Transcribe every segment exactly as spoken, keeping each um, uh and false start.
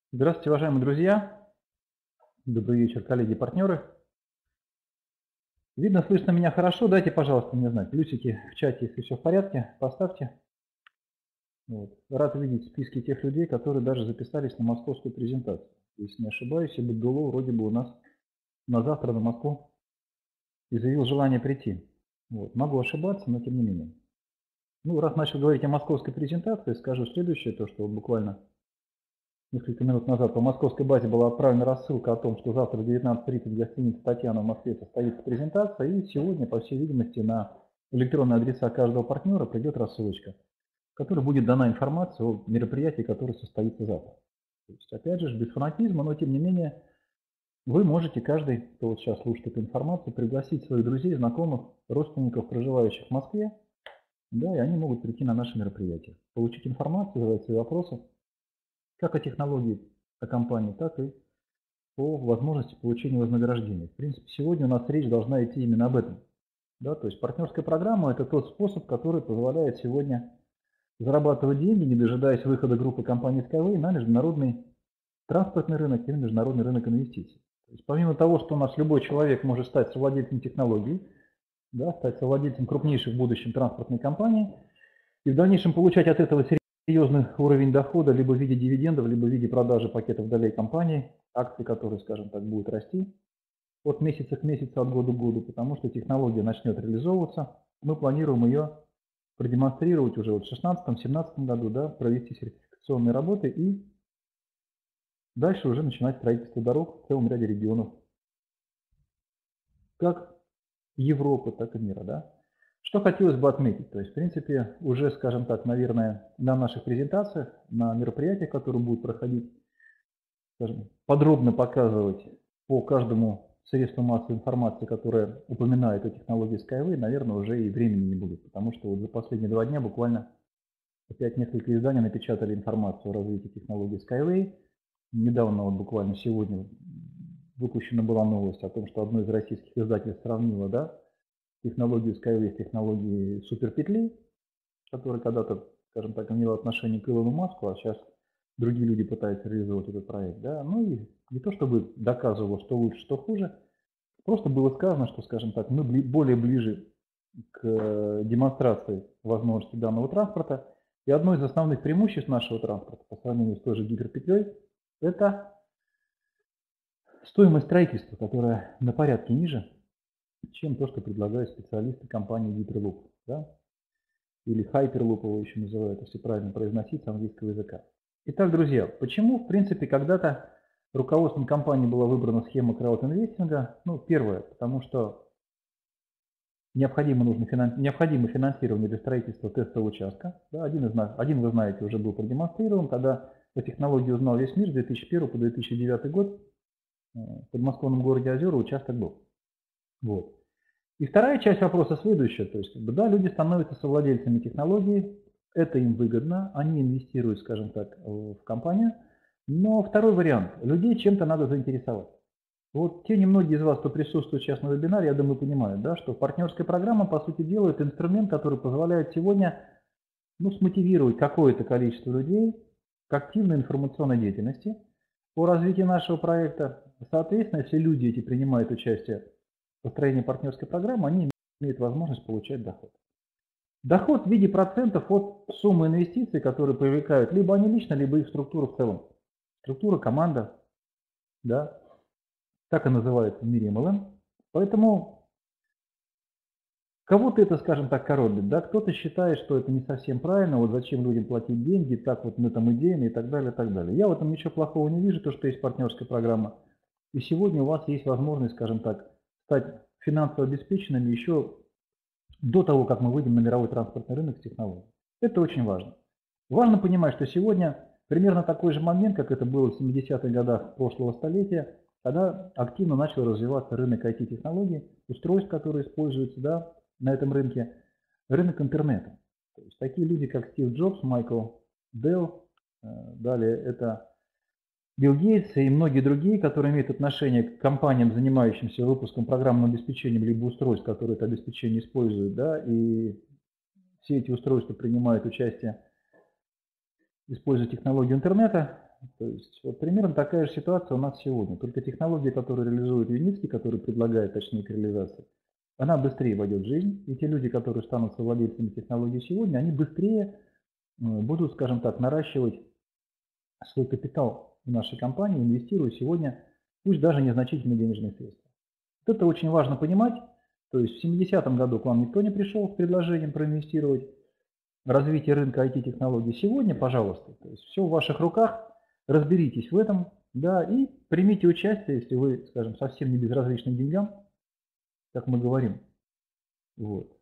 Здравствуйте, уважаемые друзья. Добрый вечер, коллеги и партнеры. Видно, слышно меня хорошо. Дайте, пожалуйста, мне знать. Плюсики в чате, если все в порядке, поставьте. Вот. Рад видеть списки тех людей, которые даже записались на московскую презентацию. Если не ошибаюсь, и Бадулов вроде бы у нас на завтра на Москву и заявил желание прийти. Вот. Могу ошибаться, но тем не менее. Ну, раз начал говорить о московской презентации, скажу следующее, то, что вот буквально несколько минут назад по московской базе была отправлена рассылка о том, что завтра в девятнадцать тридцать в гостинице «Татьяна» в Москве состоится презентация, и сегодня, по всей видимости, на электронные адреса каждого партнера придет рассылочка, в которой будет дана информация о мероприятии, которое состоится завтра. То есть, опять же, без фанатизма, но тем не менее, вы можете, каждый, кто вот сейчас слушает эту информацию, пригласить своих друзей, знакомых, родственников, проживающих в Москве, да, и они могут прийти на наше мероприятие, получить информацию, задать свои вопросы, как о технологии, о компании, так и по возможности получения вознаграждения. В принципе, сегодня у нас речь должна идти именно об этом. Да, то есть партнерская программа – это тот способ, который позволяет сегодня зарабатывать деньги, не дожидаясь выхода группы компаний Skyway на международный транспортный рынок и международный рынок инвестиций. То есть помимо того, что у нас любой человек может стать совладельцем технологий, да, стать совладельцем крупнейшей в будущем транспортной компании и в дальнейшем получать от этого серьезный уровень дохода либо в виде дивидендов, либо в виде продажи пакетов долей компании, акции, которые, скажем так, будут расти от месяца к месяцу, от года к году, потому что технология начнет реализовываться. Мы планируем ее продемонстрировать уже вот в шестнадцатом-семнадцатом году, да, провести сертификационные работы и дальше уже начинать строительство дорог в целом ряде регионов, как Европы, так и мира, да. Что хотелось бы отметить, то есть, в принципе, уже, скажем так, наверное, на наших презентациях, на мероприятиях, которые будут проходить, скажем, подробно показывать по каждому средству массовой информации, которое упоминает о технологии Skyway, наверное, уже и времени не будет, потому что вот за последние два дня буквально опять несколько изданий напечатали информацию о развитии технологии Skyway. Недавно, вот буквально сегодня, выпущена была новость о том, что одно из российских издательств сравнило, да, технологию Skyway с технологией суперпетли, которая когда-то, скажем так, имела отношение к Илону Маску, а сейчас другие люди пытаются реализовать этот проект. Да? Ну и не то чтобы доказывало, что лучше, что хуже, просто было сказано, что, скажем так, мы более ближе к демонстрации возможностей данного транспорта. И одно из основных преимуществ нашего транспорта по сравнению с той же гиперпетлей – это стоимость строительства, которая на порядке ниже, чем то, что предлагают специалисты компании Hyperloop, да? Или Hyperloop его еще называют, если правильно произносить с английского языка. Итак, друзья, почему, в принципе, когда-то руководством компании была выбрана схема краудинвестинга? Ну, первое, потому что необходимо, нужно финанс... необходимо финансирование для строительства тестового участка. Да, один, из нас... один, вы знаете, уже был продемонстрирован, когда по технологии узнал весь мир, с две тысячи первого по две тысячи девятый год в подмосковном городе Озера участок был. Вот. И вторая часть вопроса следующая, то есть, да, люди становятся совладельцами технологии, это им выгодно, они инвестируют, скажем так, в компанию, но второй вариант, людей чем-то надо заинтересовать. Вот те немногие из вас, кто присутствует сейчас на вебинаре, я думаю, понимают, да, что партнерская программа, по сути дела, это инструмент, который позволяет сегодня, ну, смотивировать какое-то количество людей к активной информационной деятельности по развитию нашего проекта. Соответственно, если люди эти принимают участие в построении партнерской программы, они имеют возможность получать доход. Доход в виде процентов от суммы инвестиций, которые привлекают либо они лично, либо их структура в целом. Структура, команда, да, так и называется в мире эм эл эм. Поэтому кого-то это, скажем так, коробит, да, кто-то считает, что это не совсем правильно, вот зачем людям платить деньги, так вот мы там идейны и так далее, и так далее. Я в этом ничего плохого не вижу, то, что есть партнерская программа. И сегодня у вас есть возможность, скажем так, стать финансово обеспеченными еще до того, как мы выйдем на мировой транспортный рынок с технологией. Это очень важно. Важно понимать, что сегодня примерно такой же момент, как это было в семидесятых годах прошлого столетия, когда активно начал развиваться рынок ай ти-технологий, устройств, которые используются, да, на этом рынке, рынок интернета. То есть такие люди, как Стив Джобс, Майкл Делл, далее это Билл Гейтс и многие другие, которые имеют отношение к компаниям, занимающимся выпуском программным обеспечением, либо устройств, которые это обеспечение используют, да, и все эти устройства принимают участие, используя технологию интернета. То есть вот примерно такая же ситуация у нас сегодня. Только технология, которую реализует Юницкий, который предлагает, точнее, к реализации, она быстрее войдет в жизнь. И те люди, которые станут совладельцами технологий сегодня, они быстрее будут, скажем так, наращивать свой капитал в нашей компании, инвестируя сегодня, пусть даже незначительные денежные средства. Вот это очень важно понимать. То есть в семидесятом году к вам никто не пришел с предложением проинвестировать в развитие рынка ай ти-технологий. Сегодня, пожалуйста, то есть все в ваших руках, разберитесь в этом, да, и примите участие, если вы, скажем, совсем не безразличны к деньгам, как мы говорим. Вот.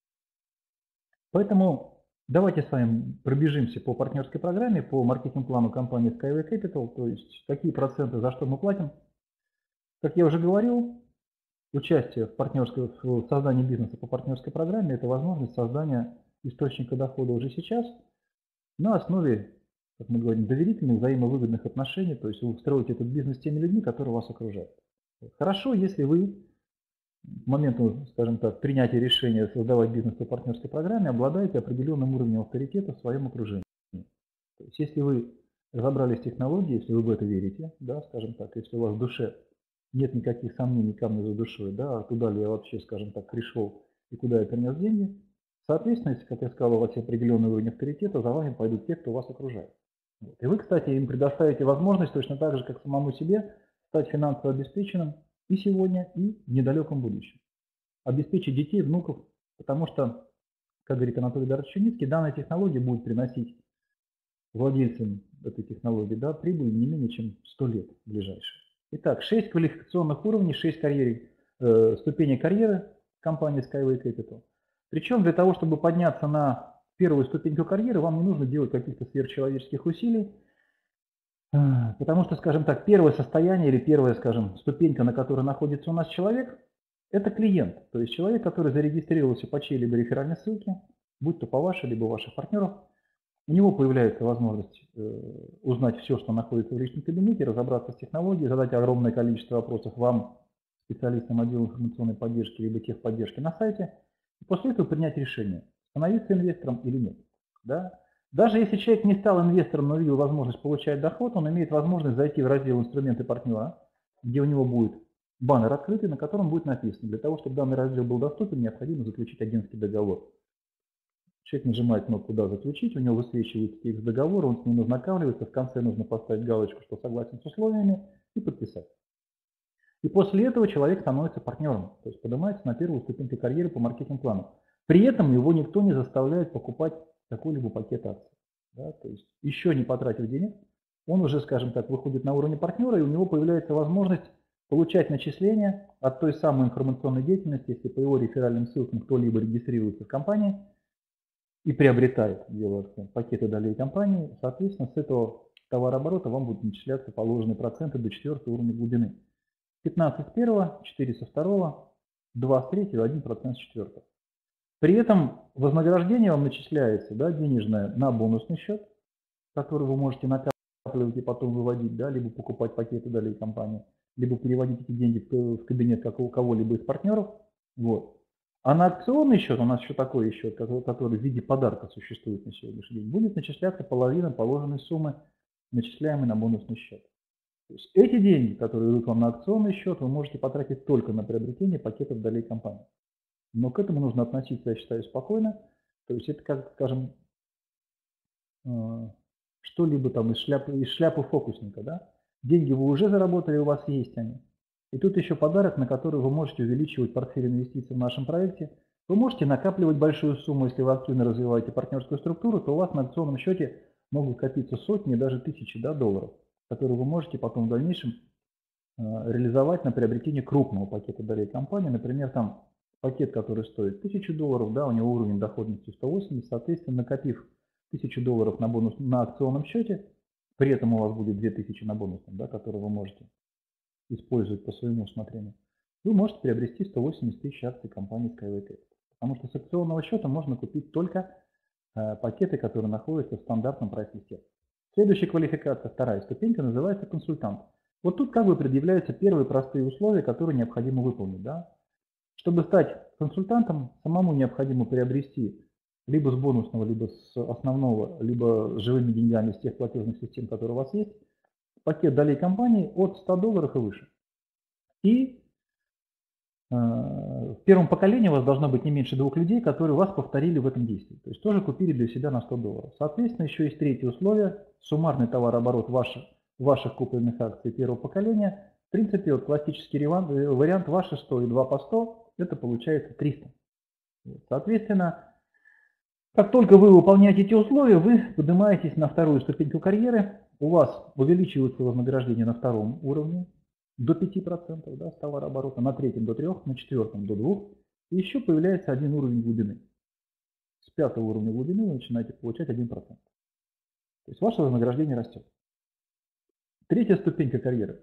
Поэтому давайте с вами пробежимся по партнерской программе, по маркетинг-плану компании Skyway Capital, то есть какие проценты за что мы платим. Как я уже говорил, участие в, партнерской, в создании бизнеса по партнерской программе – это возможность создания источника дохода уже сейчас на основе, как мы говорим, доверительных, взаимовыгодных отношений, то есть вы строите этот бизнес с теми людьми, которые вас окружают. Хорошо, если вы к моменту, скажем так, принятия решения создавать бизнес по партнерской программе обладаете определенным уровнем авторитета в своем окружении. То есть если вы разобрались в технологии, если вы в это верите, да, скажем так, если у вас в душе нет никаких сомнений, камня за душой, да, куда ли я вообще, скажем так, пришел и куда я принес деньги, соответственно, если, как я сказал, у вас есть определенный уровень авторитета, за вами пойдут те, кто вас окружает. Вот. И вы, кстати, им предоставите возможность точно так же, как самому себе, стать финансово обеспеченным и сегодня, и в недалеком будущем. Обеспечить детей, внуков, потому что, как говорит Анатолий Эдуардович Юницкий, данная технология будет приносить владельцам этой технологии, да, прибыль не менее чем сто лет ближайшие. Итак, шесть квалификационных уровней, шесть карьер, э, ступеней карьеры компании Skyway Capital. Причем для того, чтобы подняться на первую ступеньку карьеры, вам не нужно делать каких-то сверхчеловеческих усилий, потому что, скажем так, первое состояние или первая, скажем, ступенька, на которой находится у нас человек, это клиент. То есть человек, который зарегистрировался по чьей-либо реферальной ссылке, будь то по вашей, либо ваших партнеров, у него появляется возможность э, узнать все, что находится в личном кабинете, разобраться с технологией, задать огромное количество вопросов вам, специалистам отдела информационной поддержки, либо техподдержки на сайте, и после этого принять решение, становиться инвестором или нет. Да? Даже если человек не стал инвестором, но видел возможность получать доход, он имеет возможность зайти в раздел «Инструменты партнера», где у него будет баннер открытый, на котором будет написано: для того, чтобы данный раздел был доступен, необходимо заключить агентский договор. Человек нажимает кнопку «Да, заключить», у него высвечивается текст договора, он с ним ознакомливается, в конце нужно поставить галочку, что согласен с условиями, и подписать. И после этого человек становится партнером, то есть поднимается на первую ступеньку карьеры по маркетинг-плану. При этом его никто не заставляет покупать какой-либо пакет акций. Да, то есть еще не потратив денег, он уже, скажем так, выходит на уровне партнера, и у него появляется возможность получать начисления от той самой информационной деятельности, если по его реферальным ссылкам кто-либо регистрируется в компании и приобретает, делает пакеты долей компании, соответственно, с этого товарооборота вам будут начисляться положенные проценты до четвертого уровня глубины. пятнадцать с первого, четыре со второго, два с третьего, один процент с четвертого. При этом вознаграждение вам начисляется, да, денежное, на бонусный счет, который вы можете накапливать и потом выводить, да, либо покупать пакеты долей компании, либо переводить эти деньги в кабинет как у кого-либо из партнеров. Вот. А на акционный счет, у нас еще такой счет, который в виде подарка существует на сегодняшний день, будет начисляться половина положенной суммы, начисляемой на бонусный счет. То есть эти деньги, которые идут вам на акционный счет, вы можете потратить только на приобретение пакетов долей компании. Но к этому нужно относиться, я считаю, спокойно. То есть это, как, скажем, что-либо там из шляпы, из шляпы фокусника. Да? Деньги вы уже заработали, у вас есть они. И тут еще подарок, на который вы можете увеличивать портфель инвестиций в нашем проекте. Вы можете накапливать большую сумму, если вы активно развиваете партнерскую структуру, то у вас на акционном счете могут копиться сотни, даже тысячи, да, долларов, которые вы можете потом в дальнейшем э, реализовать на приобретение крупного пакета долей компании. Например, там пакет, который стоит тысячу долларов, да, у него уровень доходности сто восемьдесят, соответственно, накопив тысячу долларов на, бонус, на акционном счете, при этом у вас будет две тысячи на бонусном, да, которые вы можете использовать по своему усмотрению, вы можете приобрести сто восемьдесят тысяч акций компании Skyway Capital. Потому что с акционного счета можно купить только э, пакеты, которые находятся в стандартном прайс-листе. Следующая квалификация, вторая ступенька, называется консультант. Вот тут как бы предъявляются первые простые условия, которые необходимо выполнить. Да? Чтобы стать консультантом, самому необходимо приобрести либо с бонусного, либо с основного, либо с живыми деньгами с тех платежных систем, которые у вас есть, пакет долей компании от ста долларов и выше. И э, в первом поколении у вас должно быть не меньше двух людей, которые вас повторили в этом действии. То есть тоже купили для себя на сто долларов. Соответственно, еще есть третье условие. Суммарный товарооборот ваших, ваших купленных акций первого поколения. В принципе, вот классический вариант ваши сто и два по сто, это получается триста. Соответственно, как только вы выполняете эти условия, вы поднимаетесь на вторую ступеньку карьеры, у вас увеличивается вознаграждение на втором уровне до пяти процентов, да, с товарооборота, на третьем до трёх процентов, на четвертом до двух процентов, и еще появляется один уровень глубины. С пятого уровня глубины вы начинаете получать один процент. То есть ваше вознаграждение растет. Третья ступенька карьеры.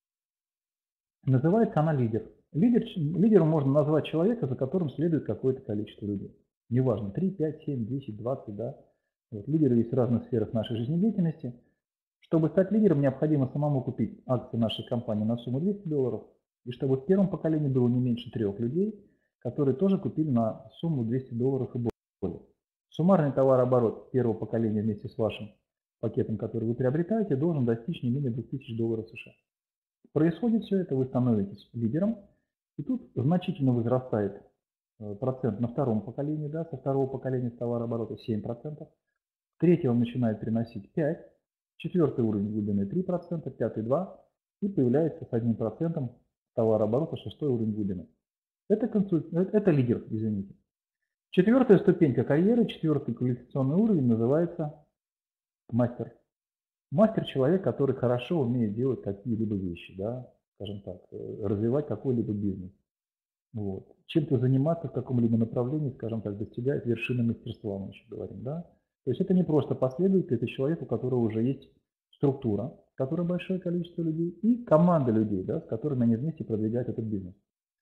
Называется она лидер. Лидер. Лидером можно назвать человека, за которым следует какое-то количество людей. Неважно, три, пять, семь, десять, двадцать, да. Вот, лидеры есть в разных сферах нашей жизнедеятельности. Чтобы стать лидером, необходимо самому купить акции нашей компании на сумму двести долларов, и чтобы в первом поколении было не меньше трех людей, которые тоже купили на сумму двести долларов и более. Суммарный товарооборот первого поколения вместе с вашим пакетом, который вы приобретаете, должен достичь не менее двух тысяч долларов США. Происходит все это, вы становитесь лидером, и тут значительно возрастает процент на втором поколении, да, со второго поколения товарооборота семь процентов, третий он начинает приносить пять процентов, четвертый уровень глубины три процента, пятый два процента, и появляется с одним процентом товарооборота шестой уровень глубины. Это, консуль... это лидер, извините. Четвертая ступенька карьеры, четвертый квалификационный уровень называется мастер. Мастер – человек, который хорошо умеет делать какие-либо вещи, да, скажем так, развивать какой-либо бизнес. Вот. Чем-то заниматься в каком-либо направлении, скажем так, достигает вершины мастерства, мы еще говорим, да. То есть это не просто последователь, это человек, у которого уже есть структура, в которой большое количество людей, и команда людей, да, с которыми они вместе продвигают этот бизнес.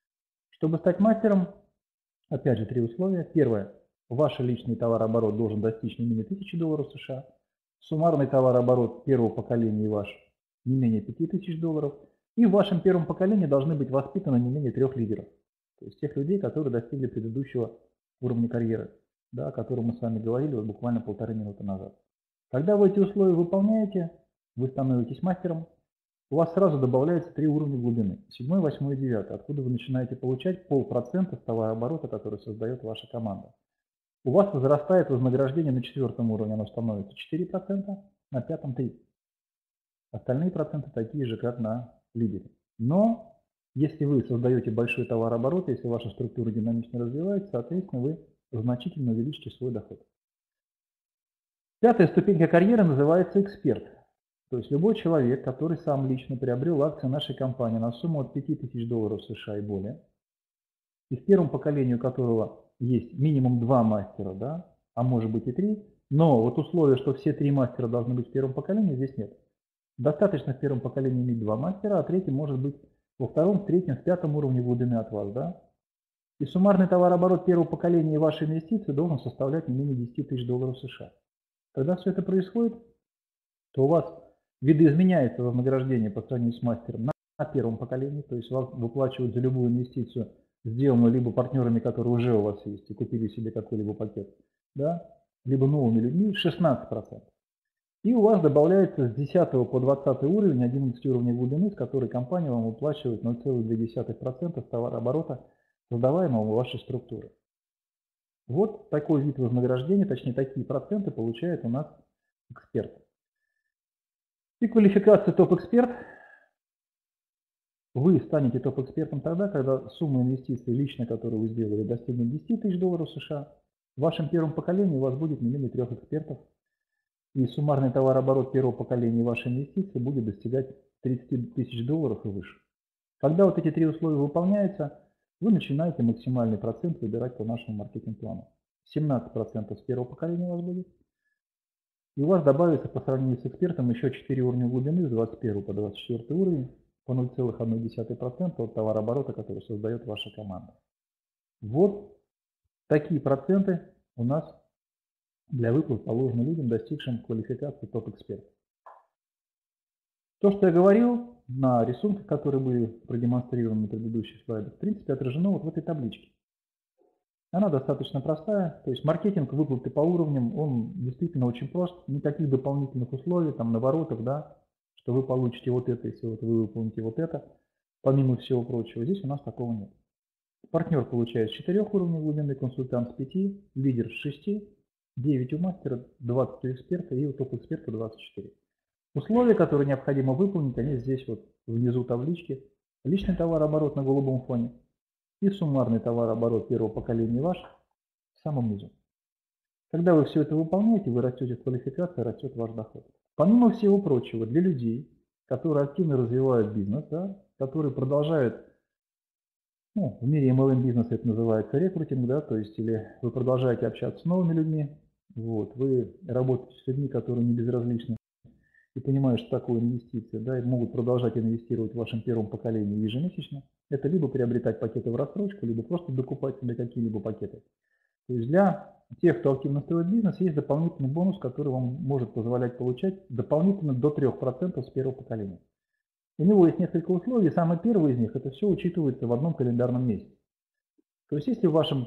Чтобы стать мастером, опять же, три условия. Первое. Ваш личный товарооборот должен достичь не менее тысячи долларов США. Суммарный товарооборот первого поколения ваш не менее пяти тысяч долларов. И в вашем первом поколении должны быть воспитаны не менее трех лидеров. То есть тех людей, которые достигли предыдущего уровня карьеры, да, о котором мы с вами говорили вот буквально полторы минуты назад. Когда вы эти условия выполняете, вы становитесь мастером, у вас сразу добавляется три уровня глубины. Седьмой, восьмой и девятый, откуда вы начинаете получать полпроцента с товарооборота, который создает ваша команда. У вас возрастает вознаграждение на четвертом уровне, оно становится четыре процента, на пятом три процента. Остальные проценты такие же, как на лидере. Но если вы создаете большой товарооборот, если ваша структура динамично развивается, соответственно, вы значительно увеличите свой доход. Пятая ступенька карьеры называется эксперт. То есть любой человек, который сам лично приобрел акции нашей компании на сумму от пяти тысяч долларов США и более, и в первом поколении у которого есть минимум два мастера, да, а может быть и три, но вот условие, что все три мастера должны быть в первом поколении, здесь нет. Достаточно в первом поколении иметь два мастера, а третий может быть во втором, в третьем, в пятом уровне глубины от вас, да. И суммарный товарооборот первого поколения и ваши инвестиции должен составлять не менее десяти тысяч долларов США. Когда все это происходит, то у вас видоизменяется вознаграждение по сравнению с мастером на, на первом поколении, то есть вас выплачивают за любую инвестицию, сделанную либо партнерами, которые уже у вас есть и купили себе какой-либо пакет, да, либо новыми людьми, шестнадцать процентов. И у вас добавляется с десятого по двадцатый уровень, одиннадцать уровней глубины, с которой компания вам выплачивает ноль целых две десятых процента товарооборота, создаваемого вашей структуры. Вот такой вид вознаграждения, точнее такие проценты получает у нас эксперт. И квалификация топ-эксперт. Вы станете топ-экспертом тогда, когда сумма инвестиций лично, которую вы сделали, достигнет десяти тысяч долларов США. В вашем первом поколении у вас будет не менее трех экспертов. И суммарный товарооборот первого поколения вашей инвестиции будет достигать тридцати тысяч долларов и выше. Когда вот эти три условия выполняются, вы начинаете максимальный процент выбирать по нашему маркетинг-плану. семнадцать процентов с первого поколения у вас будет. И у вас добавится по сравнению с экспертом еще четыре уровня глубины с двадцать первого по двадцать четвёртый уровень по ноль целых одна десятая процента от товарооборота, который создает ваша команда. Вот такие проценты у нас для выплат положены людям, достигшим квалификации топ-эксперт. То, что я говорил на рисунках, которые были продемонстрированы на предыдущих слайдах, в принципе отражено вот в этой табличке. Она достаточно простая, то есть маркетинг выплаты по уровням, он действительно очень прост, никаких дополнительных условий, там наворотов, да, что вы получите вот это, если вот вы выполните вот это, помимо всего прочего. Здесь у нас такого нет. Партнер получает с четырёх уровней глубины, консультант с пяти, лидер с шести, девять у мастера, двадцать у эксперта и у топ-эксперта двадцать четыре. Условия, которые необходимо выполнить, они здесь вот внизу таблички. Личный товарооборот на голубом фоне и суммарный товарооборот первого поколения ваш в самом низу. Когда вы все это выполняете, вы растете в квалификации, растет ваш доход. Помимо всего прочего, для людей, которые активно развивают бизнес, да, которые продолжают, ну, в мире эм эл эм-бизнеса это называется рекрутинг, да, то есть или вы продолжаете общаться с новыми людьми, вот, вы работаете с людьми, которые не безразличны и понимают, что такое инвестиции, да, и могут продолжать инвестировать в вашем первом поколении ежемесячно. Это либо приобретать пакеты в рассрочку, либо просто докупать себе какие-либо пакеты. То есть для тех, кто активно строит бизнес, есть дополнительный бонус, который вам может позволять получать дополнительно до трёх процентов с первого поколения. У него есть несколько условий. Самый первый из них, это все учитывается в одном календарном месяце. То есть если в вашем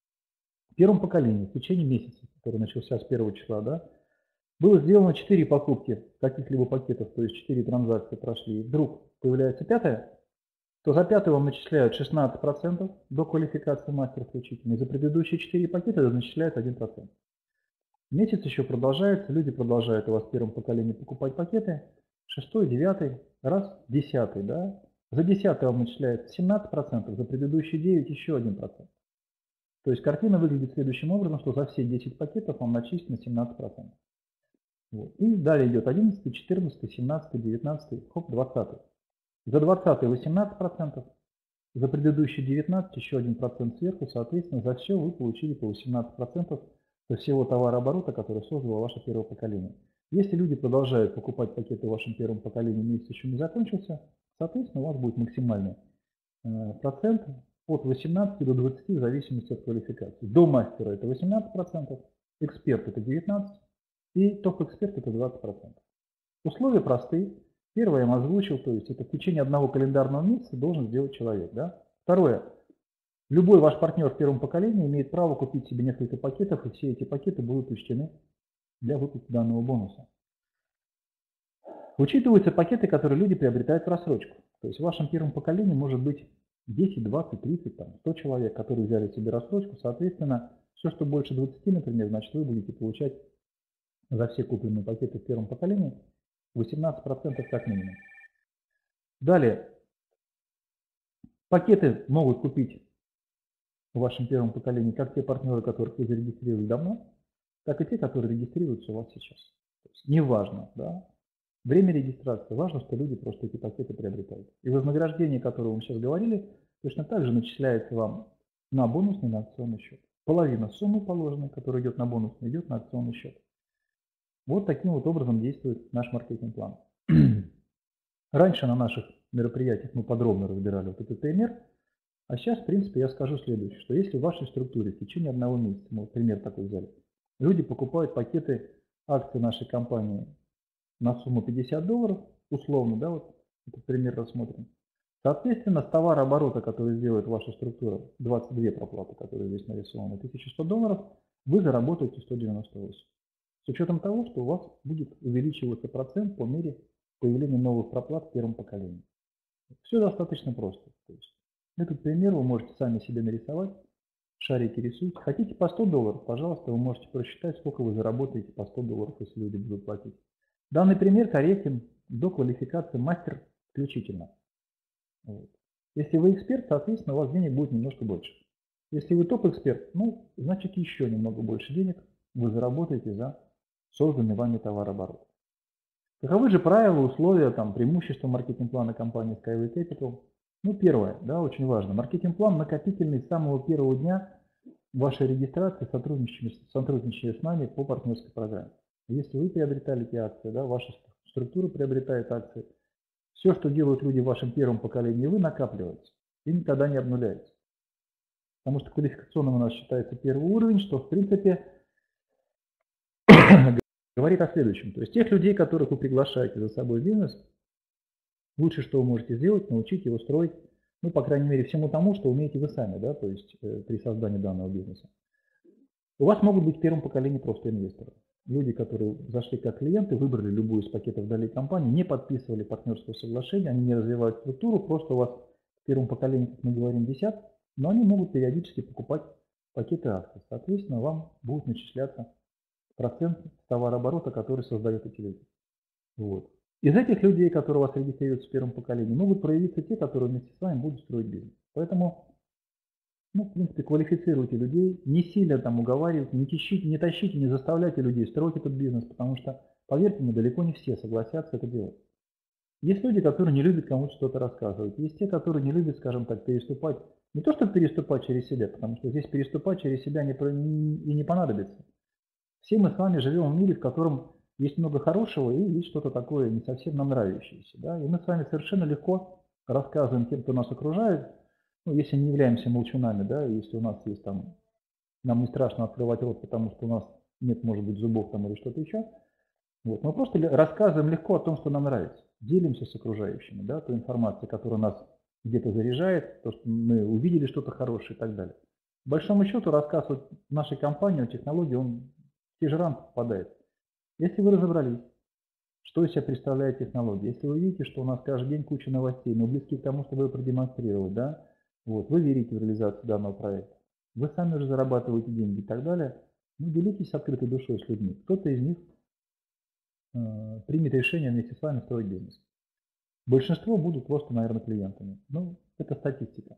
первом поколении в течение месяца, который начался с первого числа, да, было сделано четыре покупки каких-либо пакетов, то есть четыре транзакции прошли, и вдруг появляется пятая, то за пятую вам начисляют шестнадцать процентов до квалификации мастера включительно, и за предыдущие четыре пакета начисляют один процент. Месяц еще продолжается, люди продолжают у вас в первом поколении покупать пакеты, шестой, девятый, раз, десятый, да, за десятый вам начисляется семнадцать процентов, за предыдущие девять еще один процент. То есть картина выглядит следующим образом, что за все десять пакетов вам начислено семнадцать процентов. Вот. И далее идет одиннадцатый, четырнадцатый, семнадцатый, девятнадцатый, хоп, двадцатый. За двадцатый восемнадцать процентов, за предыдущий девятнадцать еще один процент сверху, соответственно, за все вы получили по восемнадцать процентов со всего товарооборота, который создало ваше первое поколение. Если люди продолжают покупать пакеты в вашем первом поколении, месяц еще не закончился, соответственно, у вас будет максимальный процент от восемнадцати до двадцати в зависимости от квалификации. До мастера это восемнадцать процентов, эксперт это девятнадцать процентов и топ-эксперт это двадцать процентов. Условия простые. Первое я вам озвучил, то есть это в течение одного календарного месяца должен сделать человек. Да? Второе. Любой ваш партнер в первом поколении имеет право купить себе несколько пакетов, и все эти пакеты будут учтены для выплаты данного бонуса. Учитываются пакеты, которые люди приобретают в рассрочку. То есть в вашем первом поколении может быть десять, двадцать, тридцать, там, сто человек, которые взяли себе рассрочку. Соответственно, все, что больше двадцати, например, значит вы будете получать за все купленные пакеты в первом поколении восемнадцать процентов как минимум. Далее, пакеты могут купить в вашем первом поколении как те партнеры, которых вы зарегистрировали давно, так и те, которые регистрируются у вас сейчас. То есть неважно, да, время регистрации, важно, что люди просто эти пакеты приобретают. И вознаграждение, которое мы сейчас говорили, точно так же начисляется вам на бонусный, на акционный счет. Половина суммы положенной, которая идет на бонусный, идет на акционный счет. Вот таким вот образом действует наш маркетинг-план. Раньше на наших мероприятиях мы подробно разбирали вот этот пример, а сейчас, в принципе, я скажу следующее, что если в вашей структуре в течение одного месяца, мы вот пример такой взяли, люди покупают пакеты акций нашей компании на сумму пятьдесят долларов, условно, да, вот этот пример рассмотрим. Соответственно, с товарооборота, который сделает ваша структура, двадцать две проплаты, которые здесь нарисованы, тысяча сто долларов, вы заработаете сто девяносто восемь. С учетом того, что у вас будет увеличиваться процент по мере появления новых проплат в первом поколении. Все достаточно просто. То есть, этот пример вы можете сами себе нарисовать, шарики рисуйте. Хотите по сто долларов, пожалуйста, вы можете просчитать, сколько вы заработаете по сто долларов, если люди будут платить. Данный пример корректен до квалификации мастер включительно. Вот. Если вы эксперт, соответственно, у вас денег будет немножко больше. Если вы топ-эксперт, ну, значит еще немного больше денег вы заработаете за созданный вами товарооборот. Каковы же правила, условия, там, преимущества маркетинг-плана компании Skyway Capital? Ну, первое, да, очень важно. Маркетинг-план накопительный с самого первого дня вашей регистрации, сотрудничая, сотрудничая с нами по партнерской программе. Если вы приобретали эти акции, да, ваша структура приобретает акции, все, что делают люди в вашем первом поколении, вы накапливаете и никогда не обнуляете. Потому что квалификационным у нас считается первый уровень, что, в принципе, говорит о следующем. То есть тех людей, которых вы приглашаете за собой в бизнес, лучше, что вы можете сделать, научить его строить, ну, по крайней мере, всему тому, что умеете вы сами, да, то есть э, при создании данного бизнеса. У вас могут быть в первом поколении просто инвесторы. люди, которые зашли как клиенты, выбрали любую из пакетов долей компании, не подписывали партнерское соглашение, они не развивают структуру, просто у вас в первом поколении, как мы говорим, висят, но они могут периодически покупать пакеты акций. Соответственно, вам будет начисляться процент с товарооборота, который создают эти люди. Вот. Из этих людей, которые у вас регистрируются в первом поколении, могут проявиться те, которые вместе с вами будут строить бизнес. Поэтому, ну, в принципе, квалифицируйте людей, не сильно там уговаривайте, не тащите, не тащите, не заставляйте людей строить этот бизнес, потому что, поверьте мне, далеко не все согласятся это делать. Есть люди, которые не любят кому-то что-то рассказывать. Есть те, которые не любят, скажем так, переступать. Не то, что переступать через себя, потому что здесь переступать через себя не, и не понадобится. Все мы с вами живем в мире, в котором есть много хорошего и есть что-то такое не совсем нам нравящееся. Да? И мы с вами совершенно легко рассказываем тем, кто нас окружает, ну, если не являемся молчунами, да, если у нас есть там, нам не страшно открывать рот, потому что у нас нет, может быть, зубов там или что-то еще. Вот. Мы просто рассказываем легко о том, что нам нравится. Делимся с окружающими, да, той информацией, которая нас где-то заряжает, то, что мы увидели что-то хорошее и так далее. По большому счету, рассказ о нашей компании, о технологии, он в те же рамки попадает. Если вы разобрались, что из себя представляет технология, если вы видите, что у нас каждый день куча новостей, но близки к тому, чтобы продемонстрировать, да, вот, вы верите в реализацию данного проекта, вы сами уже зарабатываете деньги и так далее, ну, делитесь открытой душой с людьми. Кто-то из них э, примет решение вместе с вами строить бизнес. Большинство будут просто, наверное, клиентами. Ну, это статистика.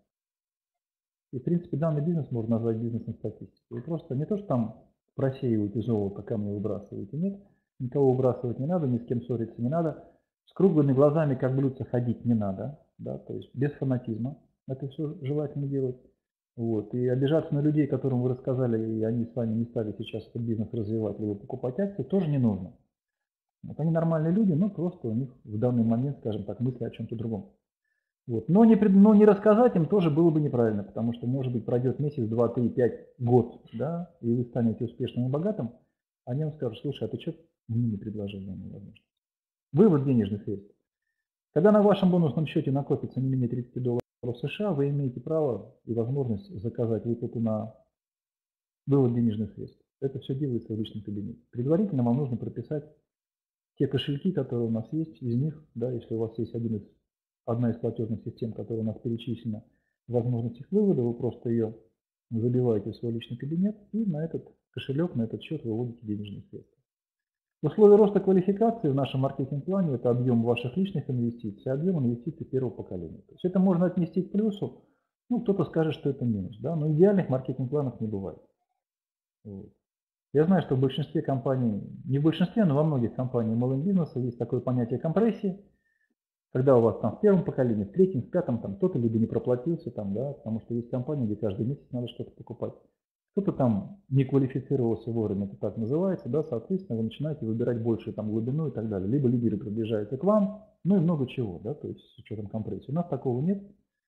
И, в принципе, данный бизнес можно назвать бизнесом статистики. Вы просто не то, что там просеиваете золото, камни выбрасываете, нет. Никого выбрасывать не надо, ни с кем ссориться не надо. С круглыми глазами, как блюдце, ходить не надо. Да, то есть без фанатизма. Это все желательно делать. Вот. И обижаться на людей, которым вы рассказали, и они с вами не стали сейчас этот бизнес развивать, либо покупать акции, тоже не нужно. Вот они нормальные люди, но просто у них в данный момент, скажем так, мысли о чем-то другом. Вот. Но, не, но не рассказать им тоже было бы неправильно, потому что, может быть, пройдет месяц, два, три, пять, год, да, и вы станете успешным и богатым, они вам скажут: слушай, а ты что мне не предложил данную возможность? Вывод денежных средств. Когда на вашем бонусном счете накопится не менее тридцати долларов США, вы имеете право и возможность заказать выплату на вывод денежных средств. Это все делается в личном кабинете. Предварительно вам нужно прописать те кошельки, которые у нас есть, из них, да, если у вас есть один из, одна из платежных систем, которая у нас перечислена, возможность их вывода, вы просто ее забиваете в свой личный кабинет и на этот кошелек, на этот счет выводите денежные средства. Условия роста квалификации в нашем маркетинг-плане – это объем ваших личных инвестиций, объем инвестиций первого поколения. То есть это можно отнести к плюсу, ну, кто-то скажет, что это минус, да, но идеальных маркетинг-планов не бывает. Вот. Я знаю, что в большинстве компаний, не в большинстве, но во многих компаниях малого бизнеса есть такое понятие компрессии, когда у вас там в первом поколении, в третьем, в пятом, там кто-то либо не проплатился, там, да, потому что есть компании, где каждый месяц надо что-то покупать. Кто-то там не квалифицировался вовремя, это так называется, да, соответственно, вы начинаете выбирать большую там глубину и так далее. Либо лидеры приближаются к вам, ну и много чего, да, то есть с учетом компрессии. У нас такого нет.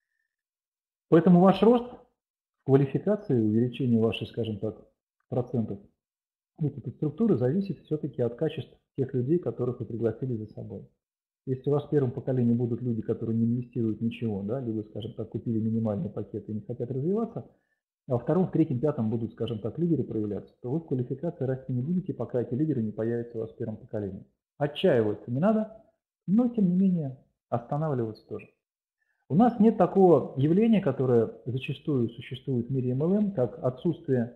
Поэтому ваш рост в квалификации, увеличение вашей, скажем так, процентов этой структуры зависит все-таки от качеств тех людей, которых вы пригласили за собой. Если у вас в первом поколении будут люди, которые не инвестируют ничего, да, либо, скажем так, купили минимальный пакет и не хотят развиваться, а во втором, в третьем, пятом будут, скажем так, лидеры проявляться, то вы в квалификации расти не будете, пока эти лидеры не появятся у вас в первом поколении. Отчаиваться не надо, но, тем не менее, останавливаться тоже. У нас нет такого явления, которое зачастую существует в мире эм эл эм, как отсутствие,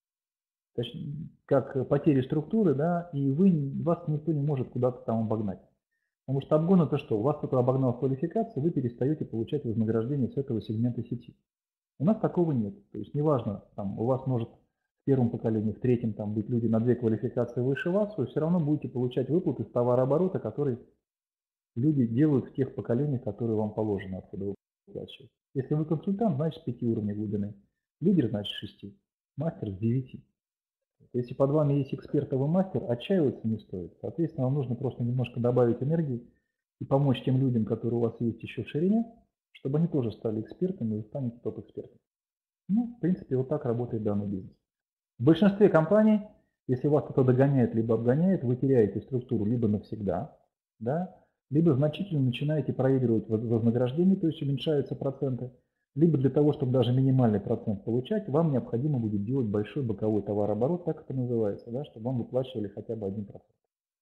точнее, как потери структуры, да, и вы, вас никто не может куда-то там обогнать. Потому что обгон – это что? У вас кто-то обогнал в квалификации, вы перестаете получать вознаграждение с этого сегмента сети. У нас такого нет. То есть неважно, там, у вас может в первом поколении, в третьем там, быть люди на две квалификации выше вас, вы все равно будете получать выплаты с товарооборота, который люди делают в тех поколениях, которые вам положено, откуда вы выплачиваете. Если вы консультант, значит с пяти уровней глубины. Лидер, значит с шести. Мастер с девяти. Если под вами есть эксперт, а вы мастер, отчаиваться не стоит. Соответственно, вам нужно просто немножко добавить энергии и помочь тем людям, которые у вас есть еще в ширине, чтобы они тоже стали экспертами и вы станете топ-экспертом. Ну, в принципе, вот так работает данный бизнес. В большинстве компаний, если вас кто-то догоняет, либо обгоняет, вы теряете структуру либо навсегда, да, либо значительно начинаете проигрывать вознаграждение, то есть уменьшаются проценты, либо для того, чтобы даже минимальный процент получать, вам необходимо будет делать большой боковой товарооборот, так это называется, да, чтобы вам выплачивали хотя бы один процент.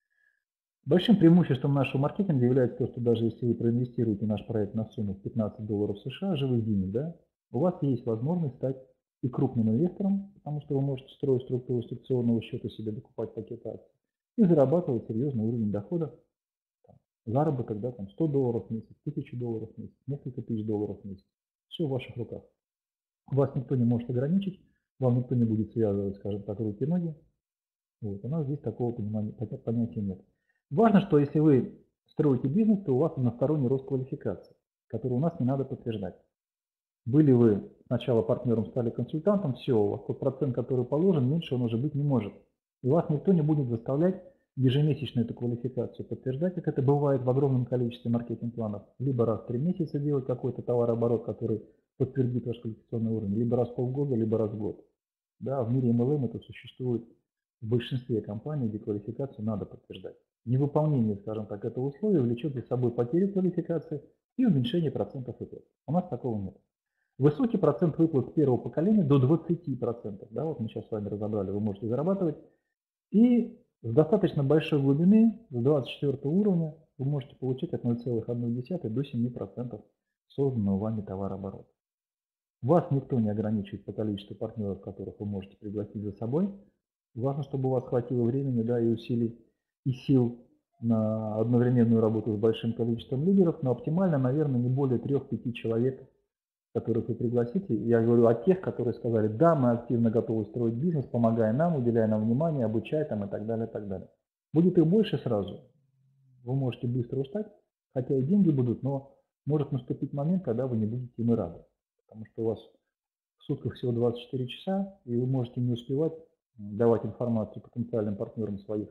Большим преимуществом нашего маркетинга является то, что даже если вы проинвестируете наш проект на сумму в пятнадцать долларов США, живых денег, да, у вас есть возможность стать и крупным инвестором, потому что вы можете строить структуру секционного счета себе, докупать пакеты акций, и зарабатывать серьезный уровень дохода, там, заработок, да, там сто долларов в месяц, тысячу долларов в месяц, несколько тысяч долларов в месяц. Все в ваших руках. Вас никто не может ограничить, вам никто не будет связывать, скажем так, руки и ноги. Вот, у нас здесь такого понимания, понятия нет. Важно, что если вы строите бизнес, то у вас односторонний рост квалификации, который у нас не надо подтверждать. Были вы сначала партнером, стали консультантом, все, у вас тот процент, который положен, меньше он уже быть не может. И вас никто не будет заставлять ежемесячно эту квалификацию подтверждать, как это бывает в огромном количестве маркетинг-планов. Либо раз в три месяца делать какой-то товарооборот, который подтвердит ваш квалификационный уровень, либо раз в полгода, либо раз в год. Да, в мире эм эл эм это существует в большинстве компаний, где квалификацию надо подтверждать. Невыполнение, скажем так, этого условия влечет за собой потерю квалификации и уменьшение процентов выплат. У нас такого нет. Высокий процент выплат первого поколения до двадцати процентов. Да, вот мы сейчас с вами разобрали, вы можете зарабатывать. И с достаточно большой глубины, с двадцать четвёртого уровня, вы можете получать от ноль целых одной десятой до семи процентов созданного вами товарооборота. Вас никто не ограничивает по количеству партнеров, которых вы можете пригласить за собой. Важно, чтобы у вас хватило времени, да, и усилий, и сил на одновременную работу с большим количеством лидеров, но оптимально, наверное, не более трёх-пяти человек, которых вы пригласите. Я говорю о тех, которые сказали, да, мы активно готовы строить бизнес, помогая нам, уделяя нам внимание, обучая там и так далее, и так далее. Будет их больше сразу, вы можете быстро устать, хотя и деньги будут, но может наступить момент, когда вы не будете им и рады. Потому что у вас в сутках всего двадцать четыре часа, и вы можете не успевать давать информацию потенциальным партнерам своих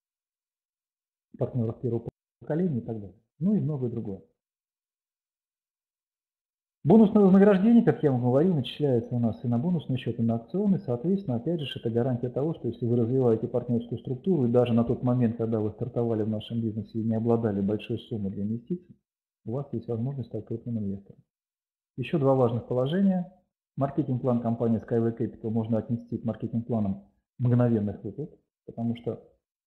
партнеров первого поколения и так далее. Ну и многое другое. Бонусное вознаграждение, как я вам говорил, начисляется у нас и на бонусный счет, и на акционный. Соответственно, опять же, это гарантия того, что если вы развиваете партнерскую структуру, и даже на тот момент, когда вы стартовали в нашем бизнесе и не обладали большой суммой для инвестиций, у вас есть возможность стать крупным инвестором. Еще два важных положения. Маркетинг-план компании Skyway Capital можно отнести к маркетинг-планам мгновенных выплат, потому что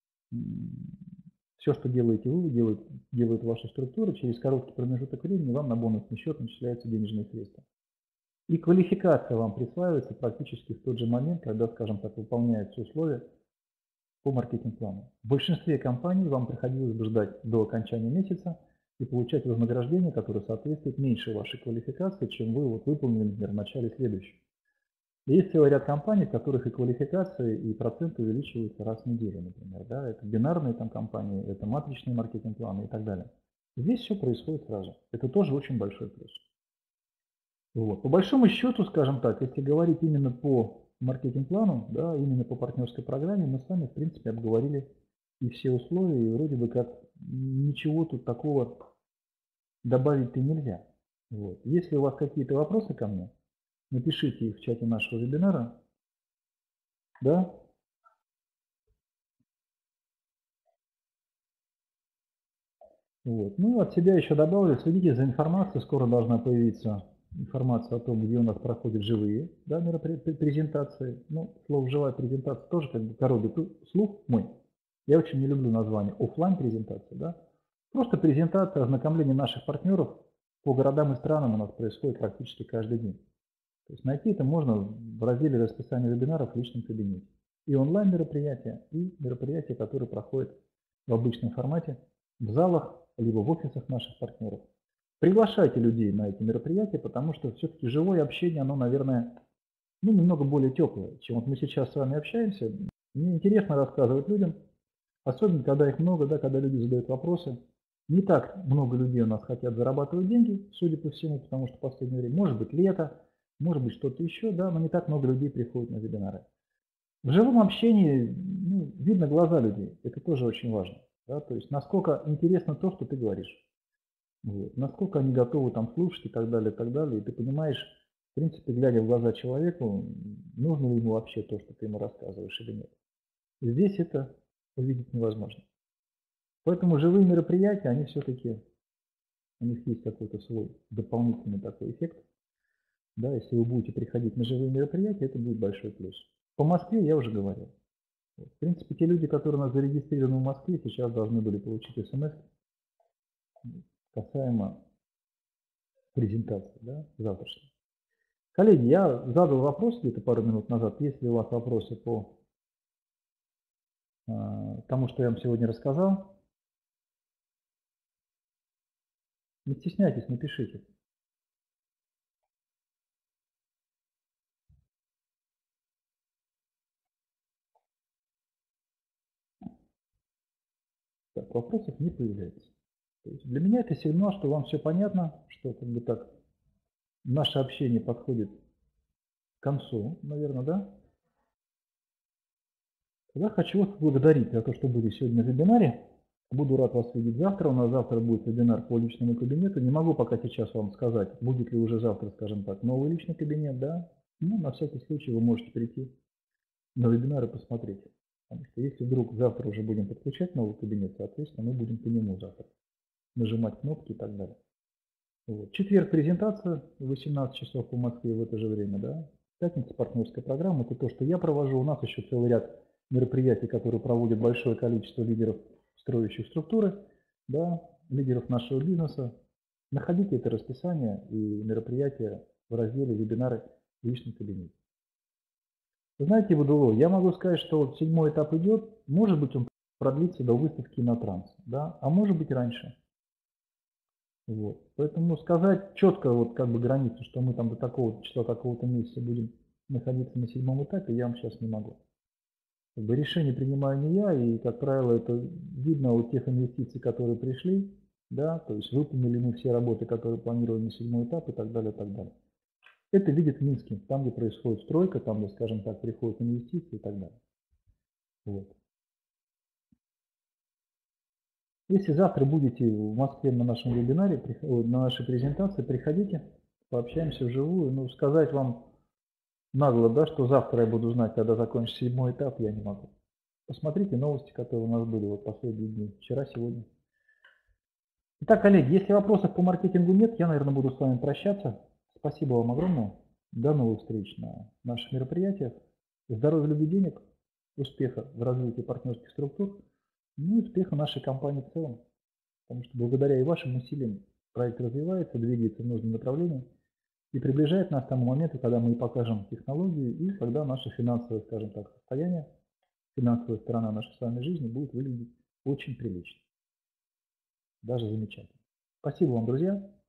все, что делаете вы, делает, делает ваша структура, через короткий промежуток времени вам на бонусный счет начисляются денежные средства. И квалификация вам присваивается практически в тот же момент, когда, скажем так, выполняются условия по маркетинг-плану. В большинстве компаний вам приходилось бы ждать до окончания месяца и получать вознаграждение, которое соответствует меньшей вашей квалификации, чем вы вот выполнили, например, в начале следующего. Есть целый ряд компаний, в которых и квалификации, и проценты увеличиваются раз в неделю, например. Да? Это бинарные там компании, это матричные маркетинг-планы и так далее. Здесь все происходит сразу. Это тоже очень большой плюс. Вот. По большому счету, скажем так, если говорить именно по маркетинг-плану, да, именно по партнерской программе, мы с вами, в принципе, обговорили и все условия, и вроде бы как ничего тут такого добавить-то нельзя. Вот. Если у вас какие-то вопросы ко мне, напишите их в чате нашего вебинара. Да? Вот. Ну, от себя еще добавлю, следите за информацией, скоро должна появиться информация о том, где у нас проходят живые, да, презентации. Ну, слово «живая презентация» тоже как бы коробит слух мой. Я очень не люблю название офлайн презентация, да. Просто презентация, ознакомление наших партнеров по городам и странам у нас происходит практически каждый день. То есть найти это можно в разделе расписания вебинаров в личном кабинете. И онлайн мероприятия, и мероприятия, которые проходят в обычном формате, в залах, либо в офисах наших партнеров. Приглашайте людей на эти мероприятия, потому что все-таки живое общение, оно, наверное, ну, немного более теплое, чем вот мы сейчас с вами общаемся. Мне интересно рассказывать людям, особенно когда их много, да, когда люди задают вопросы. Не так много людей у нас хотят зарабатывать деньги, судя по всему, потому что в последнее время, может быть, лето, может быть, что-то еще, да, но не так много людей приходят на вебинары. В живом общении ну, видно глаза людей, это тоже очень важно. Да, то есть насколько интересно то, что ты говоришь. Вот, насколько они готовы там слушать и так далее, и так далее. И ты понимаешь, в принципе, глядя в глаза человеку, нужно ли ему вообще то, что ты ему рассказываешь или нет. Здесь это увидеть невозможно. Поэтому живые мероприятия, они все-таки, у них есть какой-то свой дополнительный такой эффект. Да, если вы будете приходить на живые мероприятия, это будет большой плюс. По Москве я уже говорил. Вот. В принципе, те люди, которые у нас зарегистрированы в Москве, сейчас должны были получить смс касаемо презентации, да, завтрашней. Коллеги, я задал вопрос где-то пару минут назад. Есть ли у вас вопросы по э, тому, что я вам сегодня рассказал? Не стесняйтесь, напишите. Так, вопросов не появляется. То есть для меня это сигнал, что вам все понятно, что как бы так наше общение подходит к концу, наверное, да? Я хочу вас благодарить за то, что были сегодня на вебинаре. Буду рад вас видеть завтра. У нас завтра будет вебинар по личному кабинету. Не могу пока сейчас вам сказать, будет ли уже завтра, скажем так, новый личный кабинет, да? Ну, на всякий случай вы можете прийти на вебинар и посмотреть. Потому что если вдруг завтра уже будем подключать новый кабинет, соответственно, мы будем по нему завтра нажимать кнопки и так далее. Вот. Четверг презентация в восемнадцать часов по Москве в это же время, да? Пятница партнерская программа, это то, что я провожу. У нас еще целый ряд мероприятий, которые проводят большое количество лидеров, строящих структуры, да, лидеров нашего бизнеса. Находите это расписание и мероприятия в разделе «Вебинары в личном кабинете». Вы знаете, Будуло, я могу сказать, что вот седьмой этап идет, может быть, он продлится до выставки на транс, да, а может быть раньше. Вот. Поэтому сказать четко вот как бы границу, что мы там до такого числа, такого-то месяца будем находиться на седьмом этапе, я вам сейчас не могу. Как бы решение принимаю не я, и, как правило, это видно у тех инвестиций, которые пришли, да, то есть выполнили мы все работы, которые планировали на седьмой этап и так далее, и так далее. Это видит в Минске, там, где происходит стройка, там, где, скажем так, приходят инвестиции и так далее. Вот. Если завтра будете в Москве на нашем вебинаре, на нашей презентации, приходите, пообщаемся вживую. Ну, сказать вам нагло, да, что завтра я буду знать, когда закончится седьмой этап, я не могу. Посмотрите новости, которые у нас были вот последние дни, вчера, сегодня. Итак, коллеги, если вопросов по маркетингу нет, я, наверное, буду с вами прощаться. Спасибо вам огромное. До новых встреч на наших мероприятиях. Здоровья, любви, денег, успеха в развитии партнерских структур, ну и успеха нашей компании в целом. Потому что благодаря и вашим усилиям проект развивается, двигается в нужном направлении и приближает нас к тому моменту, когда мы покажем технологию и когда наше финансовое, скажем так, состояние, финансовая сторона нашей с вами жизни будет выглядеть очень прилично. Даже замечательно. Спасибо вам, друзья.